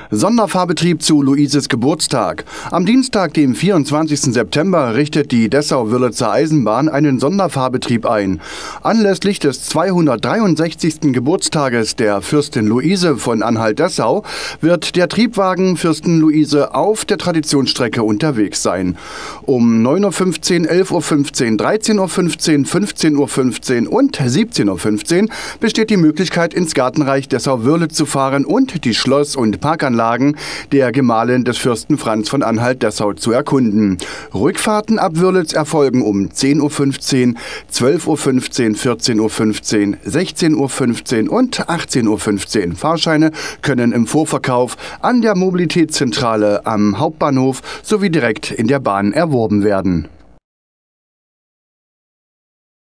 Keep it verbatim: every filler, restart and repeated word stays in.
Sonderfahrbetrieb zu Luises Geburtstag. Am Dienstag, dem vierundzwanzigsten September, richtet die Dessau-Wörlitzer Eisenbahn einen Sonderfahrbetrieb ein. Anlässlich des zweihundertdreiundsechzigsten Geburtstages der Fürstin Luise von Anhalt-Dessau wird der Triebwagen Fürstin Luise auf der Traditionsstrecke unterwegs sein. Um neun Uhr fünfzehn, elf Uhr fünfzehn, dreizehn Uhr fünfzehn, fünfzehn Uhr fünfzehn und siebzehn Uhr fünfzehn besteht die Möglichkeit, ins Gartenreich Dessau-Wörlitz zu fahren und die Schloss- und Parkanlagen der Gemahlin des Fürsten Franz von Anhalt-Dessau zu erkunden. Rückfahrten ab Wörlitz erfolgen um zehn Uhr fünfzehn, zwölf Uhr fünfzehn, vierzehn Uhr fünfzehn, sechzehn Uhr fünfzehn und achtzehn Uhr fünfzehn. Fahrscheine können im Vorverkauf an der Mobilitätszentrale am Hauptbahnhof sowie direkt in der Bahn erworben werden.